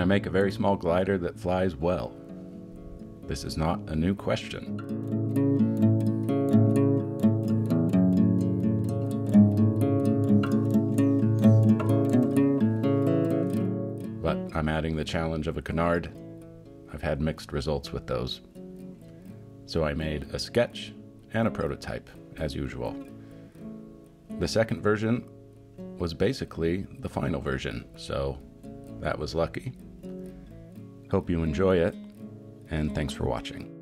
I make a very small glider that flies well? This is not a new question. But I'm adding the challenge of a Canard. I've had mixed results with those. So I made a sketch and a prototype, as usual. The second version was basically the final version, so that was lucky. Hope you enjoy it, and thanks for watching.